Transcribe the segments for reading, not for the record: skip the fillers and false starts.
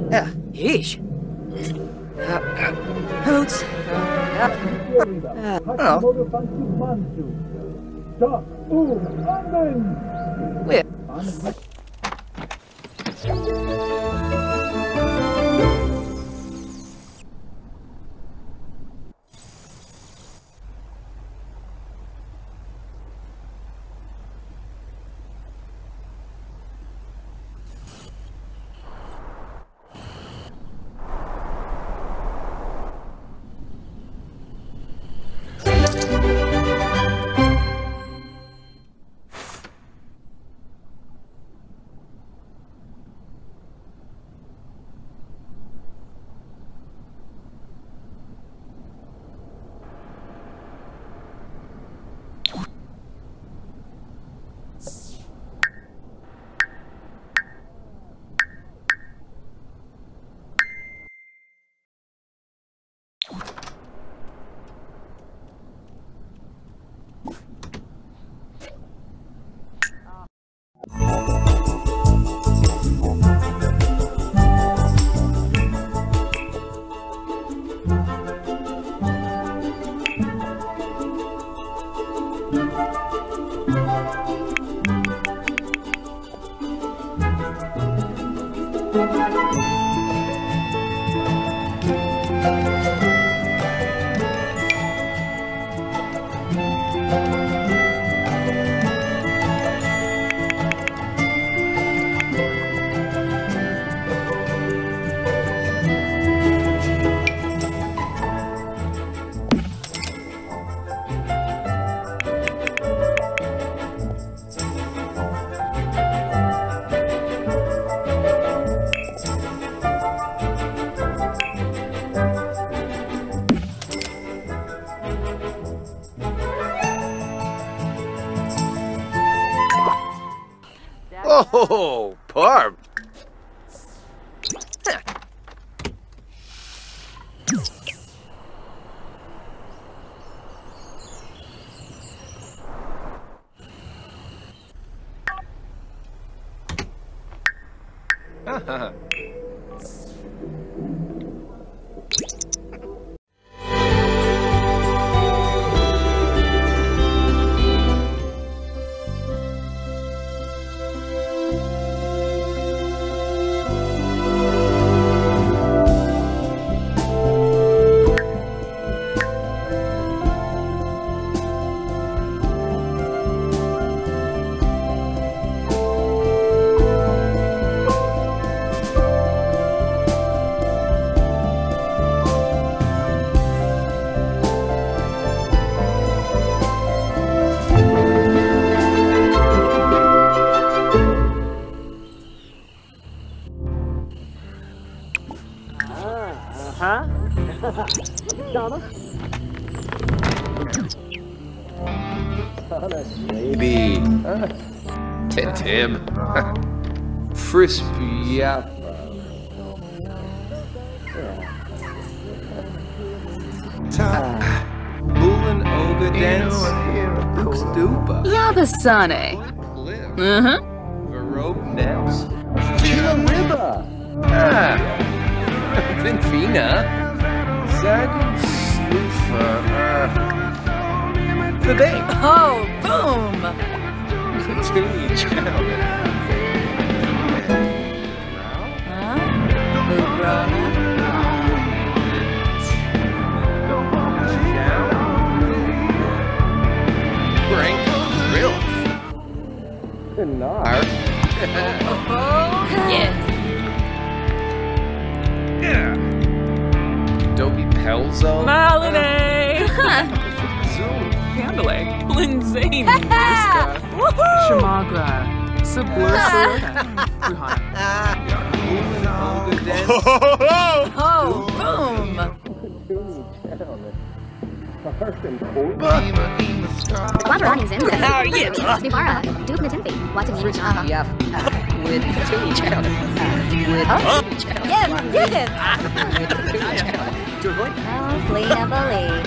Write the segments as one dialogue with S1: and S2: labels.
S1: Yeesh. Hoots. Where?
S2: Oh, Barb. Maybe. Tim. Frisbee apple. Bullen Oga dance. Stupa.
S3: Labasane.
S2: Verrobe nails.
S4: Chila Riba.
S2: Vinfina. Zagan Sloofa. The day.
S3: Oh, boom!
S2: Continue channel.
S4: Nar.
S3: Yes.
S2: Adobe Pelzo.
S3: Holiday!
S2: Zoom.
S3: Candle Lindsay. Shamagra. Sublursa. Oh, boom!
S5: Quadrani's in
S3: How are you?
S5: Snubara, Duke Natimpi, watching you channel.
S1: Yeah. With Toonie channel. With Toonie channel.
S3: Yes!
S1: With Toonie channel. To avoid
S5: Oh, flee and believe.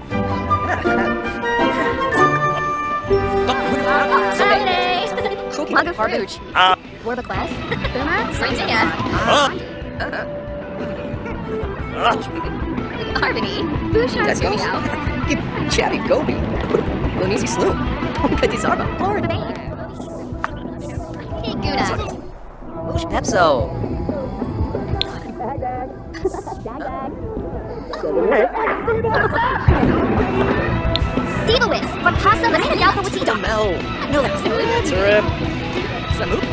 S1: Holiday!
S5: Holiday!
S1: Cookie
S5: Laga Farbuch. Warba Quest. Boomer. Srinzia. Harmony. Bushar
S1: Let's go.
S5: Studio.
S1: Chatty Gobi. Bonisi Sloop. Katisarba.
S5: For the Bane. Higuda.
S1: Bush Pepso.
S5: Diva Whiz. For Pasta Lasagna Yalpawatito.
S1: Mel.
S5: No, that's
S2: Trip.
S1: Samoop.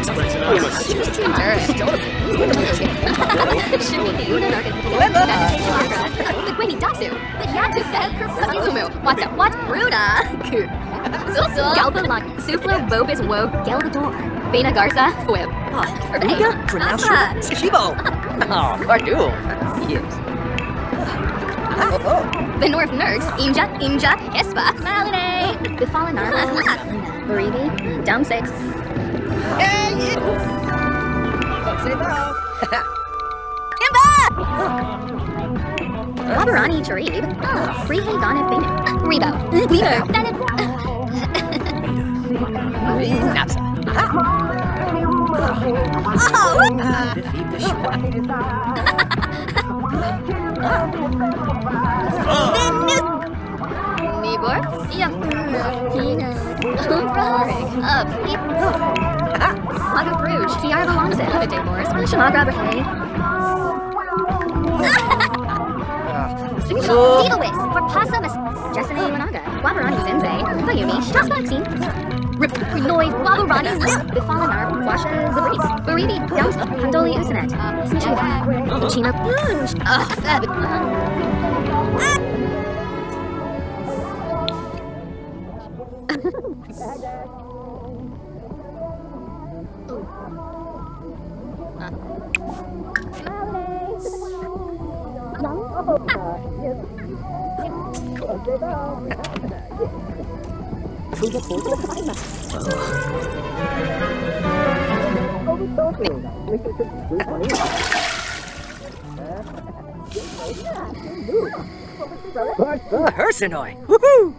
S5: Shimmy Unanargan. The Gwynny Datsu. The Yatu Fed Kerfumu. What's up? What? Runa. Galbalan. Suflo Bobis Wo. Galbador. Bena Garza. Fwib.
S1: Riga. Pronounce Shibo. Oh, Cardul. Yes.
S5: The North Nerds. Inja. Espa. Maline. The Fallen Arma. Baribi. Down 6. Kimba! Wabarani Charib. Freehey Gonnet Benu. Rebo. Gleaner.
S1: Napsa.
S5: Nibor. Yep. Up. Laga Bruges. Kiara Valonza. The Daybors. Shamagra Brahe. Diva Whiz. For Pasa Mas. Jessene Managa. Wabarani Zenze. Bayumi. Tosboxing. Rip. Noi. Wabarani Zip. The Fallen Arm. Washa Zabris. Baribi. Downs. Handoli Usanet. Smishy. China. Fab.
S1: Hersenoi. Woohoo!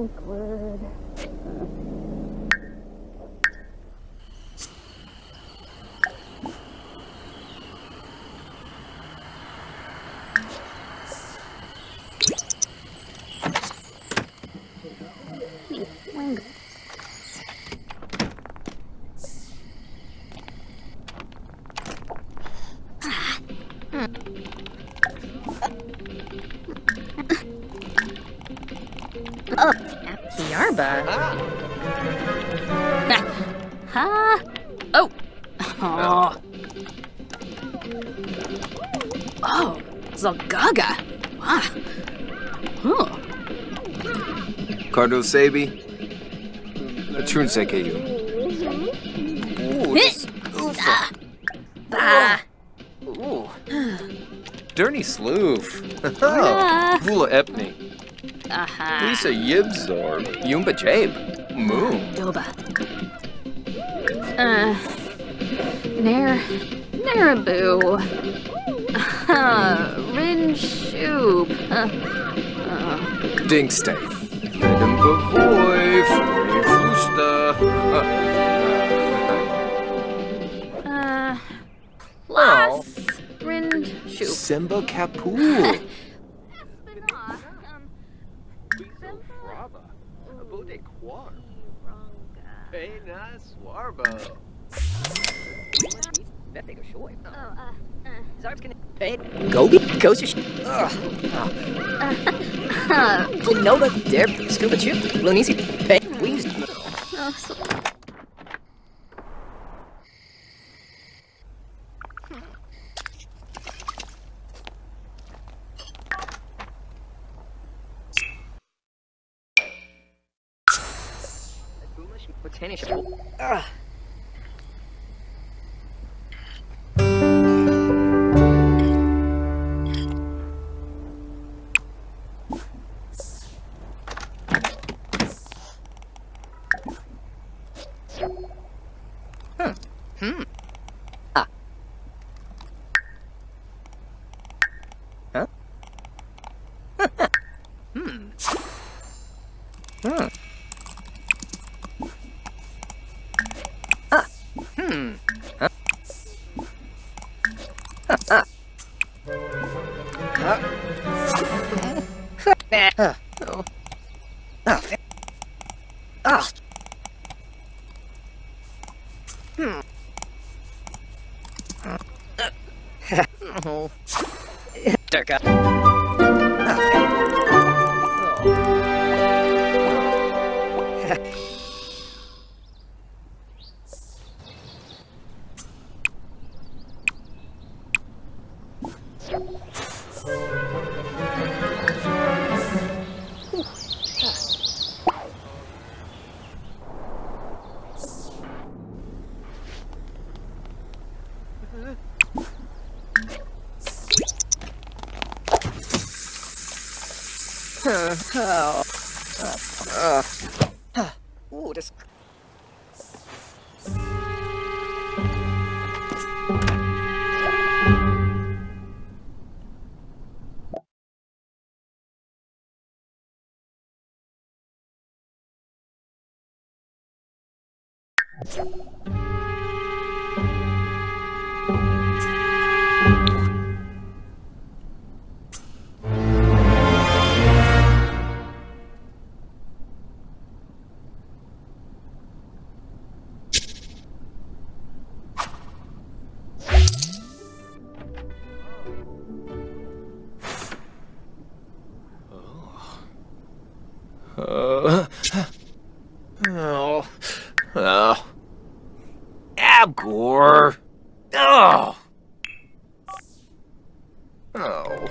S1: Yarba.
S3: Ha! Oh! Oh! Oh! Zalgaga! Ah! Oh!
S2: Cardo Sabi. Trun Sekeyu. Ooh, this.
S3: Ah!
S2: Ooh. Dirty Sloof. Vula Epney.
S3: Aha!
S2: Lisa Yibzorb. Yumba Jabe. Moo.
S3: Doba. Naraboo. Rin Shoop.
S2: Dinkstay. Madam Bavoy. Fusta.
S3: Plus Rin Shoop.
S2: Simba Kapul.
S1: Gobi? Kosher. Nova, Dare, Scuba Chip, Lunisi, Pay, Wings. Ooh, this.
S2: Abgor. Oh. Oh.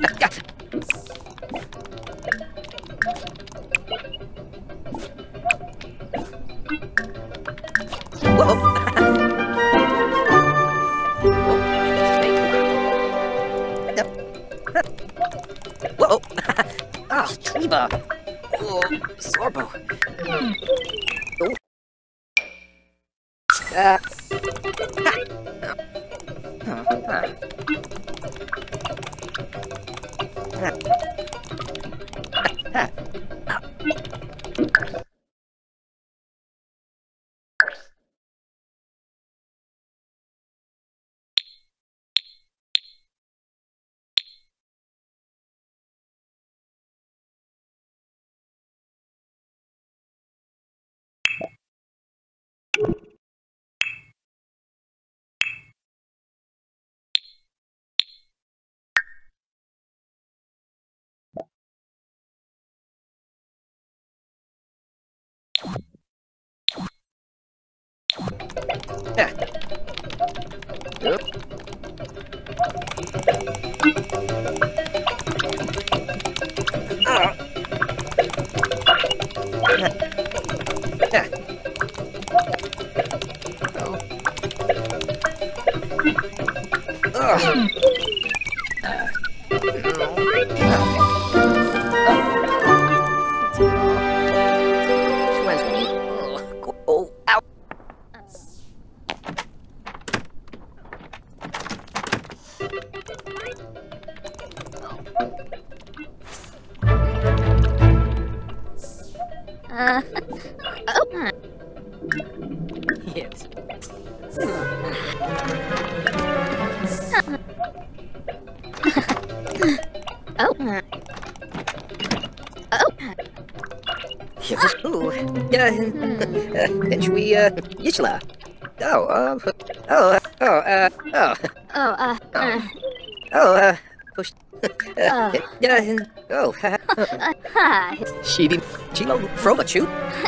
S1: Whoa! Ah, Treba! Oh, Sorbo! Oh. Oh, ow! Yes. Ooh, should we, Yishla? Push. She did. Chilo, Froba Chu.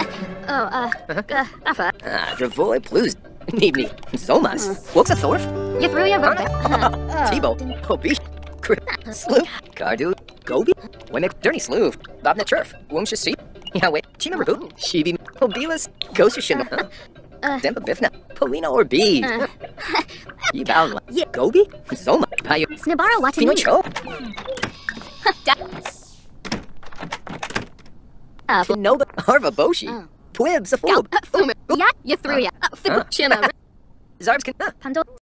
S1: Dravoy Blues. Need me. Zomas. What's a Thorf?
S5: You threw your vote.
S1: Tibo. Obi. Sloop. Cardu. Gobi. Women. Dirty Sloof. Bob Neturf. Wumsha Sea. Yeah, wait. Chima Rabu. Sheedy. Obilas. Gosushin. Dempa Bifna. Polina or B. Yibal. Gobi. Zoma. Payo.
S5: Snabara watching
S1: Tino Cho. Nova. Harva Boshi. Twibs. A fool.
S5: Yeah, you threw ya. Chima.
S1: Zarbs can.
S5: Pando.